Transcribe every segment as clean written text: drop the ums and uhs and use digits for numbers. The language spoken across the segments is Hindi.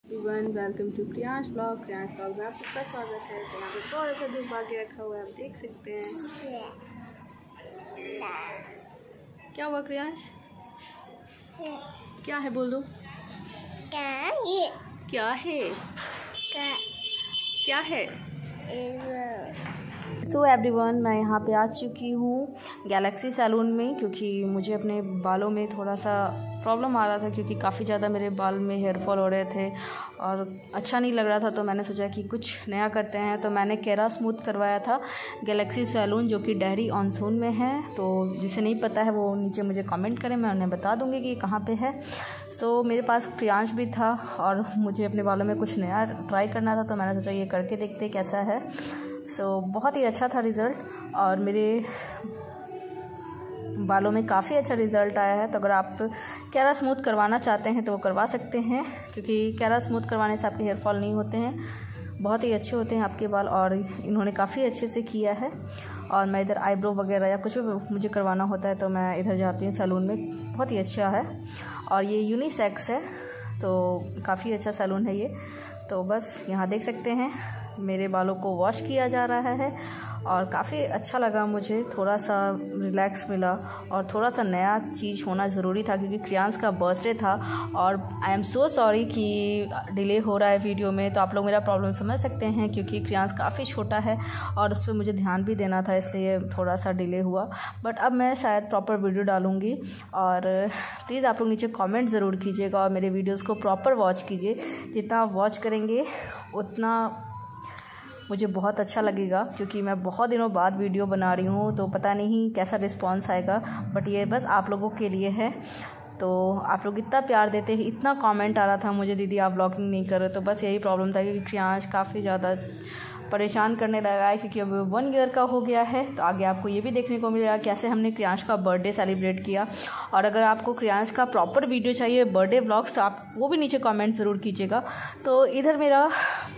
Everyone welcome to Kriyansh blog में आप सबका स्वागत है। तो यहाँ पे बहुत अच्छा दूध बाकी रखा हुआ है, आप देख सकते हैं। क्या हुआ क्रियांश? क्या है बोल दो। क्या है? क्या है? सो एवरीवन, मैं यहाँ पे आ चुकी हूँ गैलेक्सी सैलून में, क्योंकि मुझे अपने बालों में थोड़ा सा प्रॉब्लम आ रहा था, क्योंकि काफ़ी ज़्यादा मेरे बाल में हेयर फॉल हो रहे थे और अच्छा नहीं लग रहा था। तो मैंने सोचा कि कुछ नया करते हैं, तो मैंने केरा स्मूथ करवाया था गैलेक्सी सैलून, जो कि डेहरी ऑनसून में है। तो जिसे नहीं पता है वो नीचे मुझे कमेंट करें, मैं उन्हें बता दूँगी कि कहाँ पे है। सो मेरे पास क्रियांश भी था और मुझे अपने बालों में कुछ नया ट्राई करना था, तो मैंने सोचा ये करके देखते कैसा है। सो बहुत ही अच्छा था रिज़ल्ट और मेरे बालों में काफ़ी अच्छा रिज़ल्ट आया है। तो अगर आप केरा स्मूथ करवाना चाहते हैं तो वो करवा सकते हैं, क्योंकि केरा स्मूथ करवाने से आपके हेयर फॉल नहीं होते हैं, बहुत ही अच्छे होते हैं आपके बाल। और इन्होंने काफ़ी अच्छे से किया है। और मैं इधर आईब्रो वगैरह या कुछ भी मुझे करवाना होता है तो मैं इधर जाती हूँ सैलून में, बहुत ही अच्छा है। और ये यूनिसेक्स है, तो काफ़ी अच्छा सैलून है ये। तो बस यहाँ देख सकते हैं मेरे बालों को वॉश किया जा रहा है और काफ़ी अच्छा लगा मुझे, थोड़ा सा रिलैक्स मिला और थोड़ा सा नया चीज़ होना ज़रूरी था, क्योंकि क्रियांश का बर्थडे था। और आई एम सो सॉरी कि डिले हो रहा है वीडियो में, तो आप लोग मेरा प्रॉब्लम समझ सकते हैं, क्योंकि क्रियांश काफ़ी छोटा है और उस पर मुझे ध्यान भी देना था, इसलिए थोड़ा सा डिले हुआ। बट अब मैं शायद प्रॉपर वीडियो डालूँगी। और प्लीज़ आप लोग नीचे कॉमेंट ज़रूर कीजिएगा और मेरे वीडियोज़ को प्रॉपर वॉच कीजिए। जितना आप वॉच करेंगे उतना मुझे बहुत अच्छा लगेगा, क्योंकि मैं बहुत दिनों बाद वीडियो बना रही हूँ, तो पता नहीं कैसा रिस्पांस आएगा। बट ये बस आप लोगों के लिए है। तो आप लोग इतना प्यार देते हैं, इतना कमेंट आ रहा था मुझे, दीदी आप व्लॉगिंग नहीं कर रहे। तो बस यही प्रॉब्लम था, क्योंकि क्रियांश काफ़ी ज़्यादा परेशान करने लगा है, क्योंकि अब 1 ईयर का हो गया है। तो आगे आपको ये भी देखने को मिलेगा कैसे हमने क्रियांश का बर्थडे सेलिब्रेट किया। और अगर आपको क्रियांश का प्रॉपर वीडियो चाहिए, बर्थडे व्लॉग्स, तो आप वो भी नीचे कमेंट ज़रूर कीजिएगा। तो इधर मेरा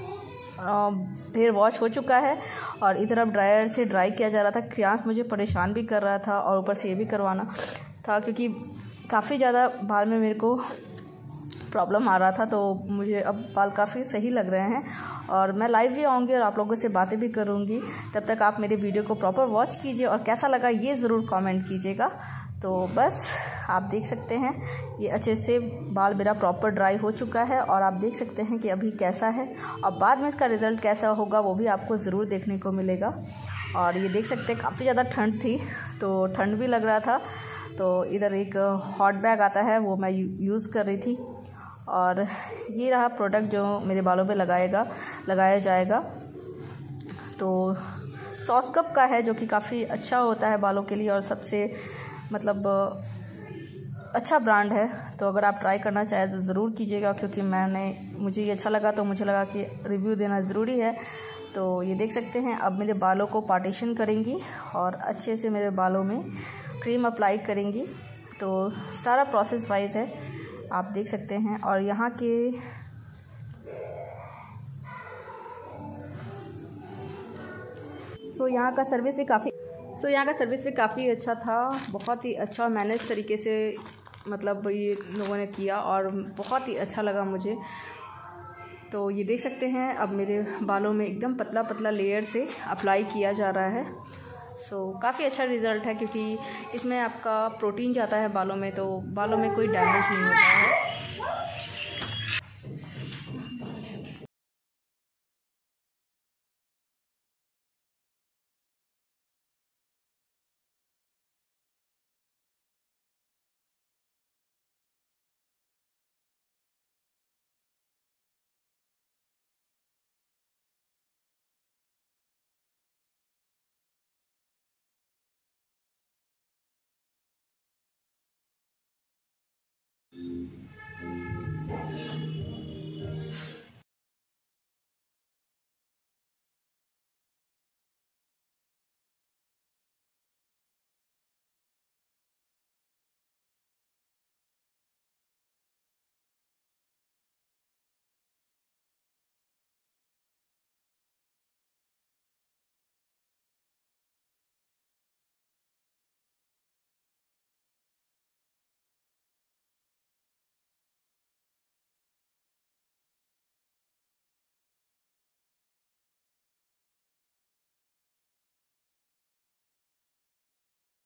हेयर वॉश हो चुका है और इधर अब ड्रायर से ड्राई किया जा रहा था। क्रियांश मुझे परेशान भी कर रहा था और ऊपर से ये भी करवाना था, क्योंकि काफ़ी ज़्यादा बाल में मेरे को प्रॉब्लम आ रहा था। तो मुझे अब बाल काफ़ी सही लग रहे हैं और मैं लाइव भी आऊँगी और आप लोगों से बातें भी करूँगी। तब तक आप मेरे वीडियो को प्रॉपर वॉच कीजिए और कैसा लगा ये ज़रूर कमेंट कीजिएगा। तो बस आप देख सकते हैं ये अच्छे से बाल मेरा प्रॉपर ड्राई हो चुका है और आप देख सकते हैं कि अभी कैसा है और बाद में इसका रिज़ल्ट कैसा होगा वो भी आपको ज़रूर देखने को मिलेगा। और ये देख सकते हैं काफ़ी ज़्यादा ठंड थी, तो ठंड भी लग रहा था। तो इधर एक हॉट बैग आता है, वो मैं यूज़ कर रही थी। और ये रहा प्रोडक्ट जो मेरे बालों पे लगाया जाएगा। तो सॉस कप का है, जो कि काफ़ी अच्छा होता है बालों के लिए और सबसे मतलब अच्छा ब्रांड है। तो अगर आप ट्राई करना चाहें तो ज़रूर कीजिएगा, क्योंकि मुझे ये अच्छा लगा तो मुझे लगा कि रिव्यू देना ज़रूरी है। तो ये देख सकते हैं अब मेरे बालों को पार्टीशन करेंगी और अच्छे से मेरे बालों में क्रीम अप्लाई करेंगी। तो सारा प्रोसेस वाइज है, आप देख सकते हैं। और यहाँ यहाँ का सर्विस भी काफ़ी अच्छा था, बहुत ही अच्छा मैनेज तरीके से मतलब ये लोगों ने किया और बहुत ही अच्छा लगा मुझे। तो ये देख सकते हैं अब मेरे बालों में एकदम पतला पतला लेयर से अप्लाई किया जा रहा है। काफ़ी अच्छा रिज़ल्ट है, क्योंकि इसमें आपका प्रोटीन जाता है बालों में, तो बालों में कोई डैमेज नहीं होता है।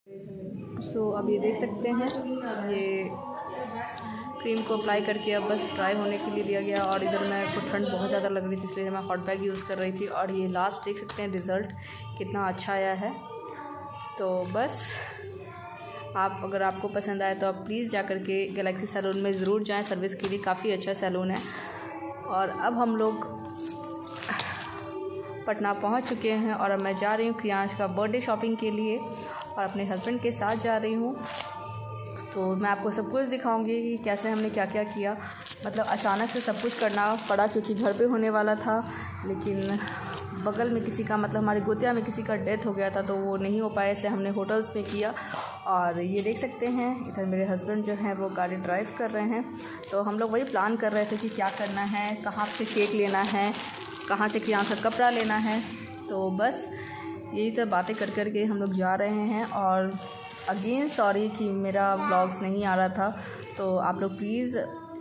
सो अब ये देख सकते हैं, ये क्रीम को अप्लाई करके अब बस ड्राई होने के लिए दिया गया। और इधर मेरे को ठंड बहुत ज़्यादा लग रही थी, इसलिए मैं हॉट बैग यूज़ कर रही थी। और ये लास्ट देख सकते हैं रिज़ल्ट कितना अच्छा आया है। तो बस अगर आपको पसंद आए तो आप प्लीज़ जा कर के गैलेक्सी सैलून में ज़रूर जाएं, सर्विस के लिए काफ़ी अच्छा सैलून है। और अब हम लोग पटना पहुंच चुके हैं और अब मैं जा रही हूँ क्रियांश का बर्थडे शॉपिंग के लिए और अपने हस्बैंड के साथ जा रही हूँ। तो मैं आपको सब कुछ दिखाऊंगी कि कैसे हमने क्या क्या किया। मतलब अचानक से सब कुछ करना पड़ा क्योंकि घर पे होने वाला था, लेकिन बगल में किसी का, मतलब हमारे गोतिया में किसी का डेथ हो गया था, तो वो नहीं हो पाया, इसलिए हमने होटल्स में किया। और ये देख सकते हैं इधर मेरे हस्बैंड जो हैं वो गाड़ी ड्राइव कर रहे हैं। तो हम लोग वही प्लान कर रहे थे कि क्या करना है, कहाँ से केक लेना है, कहाँ से क्रियांश का कपड़ा लेना है। तो बस यही सब बातें कर कर के हम लोग जा रहे हैं। और अगेन सॉरी कि मेरा व्लॉग्स नहीं आ रहा था, तो आप लोग प्लीज़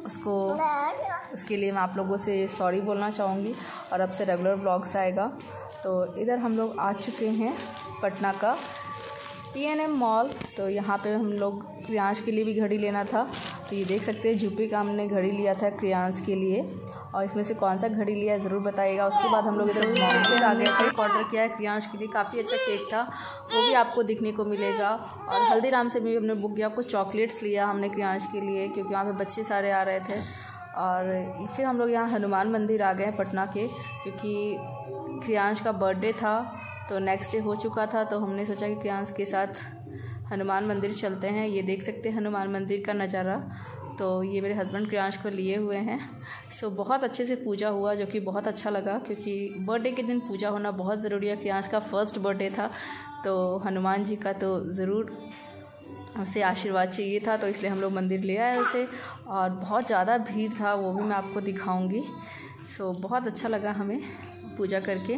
उसके लिए मैं आप लोगों से सॉरी बोलना चाहूँगी। और अब से रेगुलर व्लॉग्स आएगा। तो इधर हम लोग आ चुके हैं पटना का P&M मॉल। तो यहाँ पे हम लोग क्रियांश के लिए भी घड़ी लेना था। तो ये देख सकते हैं जूपी का हमने घड़ी लिया था क्रियांश के लिए, और इसमें से कौन सा घड़ी लिया ज़रूर बताइएगा। उसके बाद हम लोग इधर मॉल आ गए थे, ऑर्डर किया है क्रियांश के लिए, काफ़ी अच्छा केक था, वो भी आपको दिखने को मिलेगा। और हल्दीराम से भी हमने बुक किया, कुछ चॉकलेट्स लिया हमने क्रियांश के लिए क्योंकि वहाँ पे बच्चे सारे आ रहे थे। और फिर हम लोग यहाँ हनुमान मंदिर आ गए पटना के, क्योंकि क्रियांश का बर्थडे था तो नेक्स्ट डे हो चुका था। तो हमने सोचा कि क्रियांश के साथ हनुमान मंदिर चलते हैं। ये देख सकते हैं हनुमान मंदिर का नज़ारा। तो ये मेरे हस्बैंड क्रियांश को लिए हुए हैं। सो बहुत अच्छे से पूजा हुआ, जो कि बहुत अच्छा लगा, क्योंकि बर्थडे के दिन पूजा होना बहुत ज़रूरी है। क्रियांश का फर्स्ट बर्थडे था, तो हनुमान जी का तो ज़रूर उसे आशीर्वाद चाहिए था, तो इसलिए हम लोग मंदिर ले आए उसे। और बहुत ज़्यादा भीड़ था, वो भी मैं आपको दिखाऊंगी। सो बहुत अच्छा लगा हमें पूजा करके।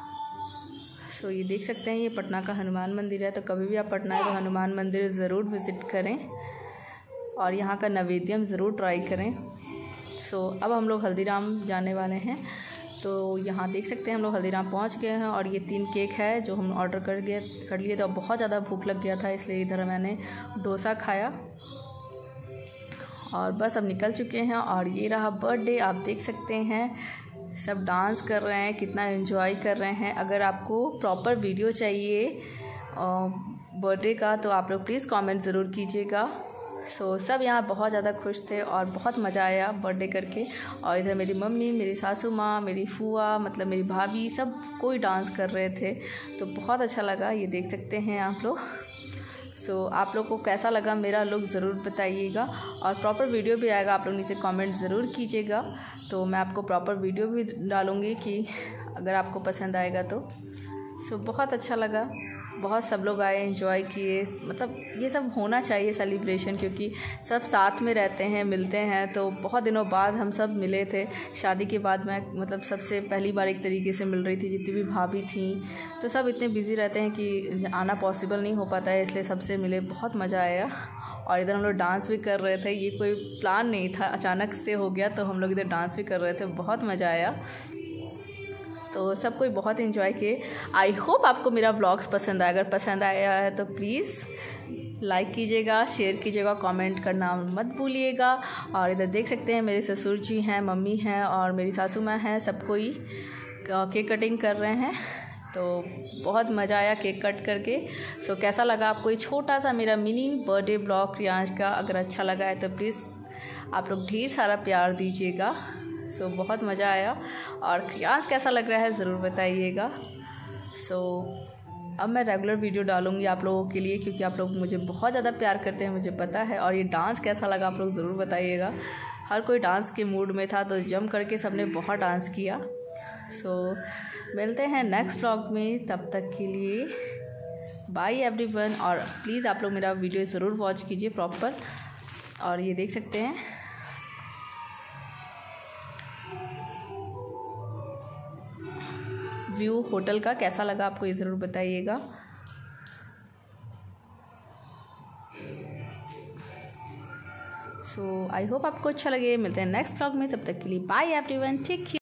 सो ये देख सकते हैं ये पटना का हनुमान मंदिर है। तो कभी भी आप पटना आए तो हनुमान मंदिर ज़रूर विज़िट करें और यहाँ का नैवेद्यम ज़रूर ट्राई करें। सो अब हम लोग हल्दीराम जाने वाले हैं। तो यहाँ देख सकते हैं हम लोग हल्दीराम पहुँच गए हैं और ये 3 केक है जो हम ऑर्डर कर लिए। तो बहुत ज़्यादा भूख लग गया था, इसलिए इधर मैंने डोसा खाया और बस अब निकल चुके हैं। और ये रहा बर्थडे, आप देख सकते हैं सब डांस कर रहे हैं, कितना एंजॉय कर रहे हैं। अगर आपको प्रॉपर वीडियो चाहिए बर्थडे का तो आप लोग प्लीज़ कमेंट ज़रूर कीजिएगा। सो सब यहाँ बहुत ज़्यादा खुश थे और बहुत मज़ा आया बर्थडे करके। और इधर मेरी मम्मी, मेरी सासू माँ, मेरी फूआ, मतलब मेरी भाभी, सब कोई डांस कर रहे थे, तो बहुत अच्छा लगा। ये देख सकते हैं आप लोग। सो आप लोग को कैसा लगा मेरा लुक ज़रूर बताइएगा और प्रॉपर वीडियो भी आएगा, आप लोग नीचे कमेंट ज़रूर कीजिएगा। तो मैं आपको प्रॉपर वीडियो भी डालूँगी कि अगर आपको पसंद आएगा तो। सो बहुत अच्छा लगा, बहुत सब लोग आए, एंजॉय किए। मतलब ये सब होना चाहिए सेलिब्रेशन, क्योंकि सब साथ में रहते हैं, मिलते हैं। तो बहुत दिनों बाद हम सब मिले थे, शादी के बाद मैं मतलब सबसे पहली बार एक तरीके से मिल रही थी। जितनी भी भाभी थी तो सब इतने बिज़ी रहते हैं कि आना पॉसिबल नहीं हो पाता है, इसलिए सबसे मिले, बहुत मज़ा आया। और इधर हम लोग डांस भी कर रहे थे, ये कोई प्लान नहीं था, अचानक से हो गया, तो हम लोग इधर डांस भी कर रहे थे, बहुत मज़ा आया। तो सब कोई बहुत एंजॉय किए। आई होप आपको मेरा व्लॉग्स पसंद आया। अगर पसंद आया है तो प्लीज़ लाइक कीजिएगा, शेयर कीजिएगा, कमेंट करना मत भूलिएगा। और इधर देख सकते हैं मेरे ससुर जी हैं, मम्मी हैं और मेरी सासू माँ हैं, सब कोई केक कटिंग कर रहे हैं। तो बहुत मज़ा आया केक कट करके। सो कैसा लगा आपको ये छोटा सा मेरा मिनी बर्थडे ब्लॉग क्रियांश का? अगर अच्छा लगा है तो प्लीज़ आप लोग ढेर सारा प्यार दीजिएगा। सो बहुत मज़ा आया। और क्रियांश कैसा लग रहा है ज़रूर बताइएगा। सो अब मैं रेगुलर वीडियो डालूँगी आप लोगों के लिए, क्योंकि आप लोग मुझे बहुत ज़्यादा प्यार करते हैं, मुझे पता है। और ये डांस कैसा लगा आप लोग ज़रूर बताइएगा। हर कोई डांस के मूड में था, तो जम करके सबने बहुत डांस किया। सो मिलते हैं नेक्स्ट व्लॉग में, तब तक के लिए बाय एवरीवन। और प्लीज़ आप लोग मेरा वीडियो ज़रूर वॉच कीजिए प्रॉपर। और ये देख सकते हैं व्यू होटल का, कैसा लगा आपको ये ज़रूर बताइएगा। सो आई होप आपको अच्छा लगे। मिलते हैं नेक्स्ट व्लॉग में, तब तक के लिए बाय एवरीवन, टेक केयर।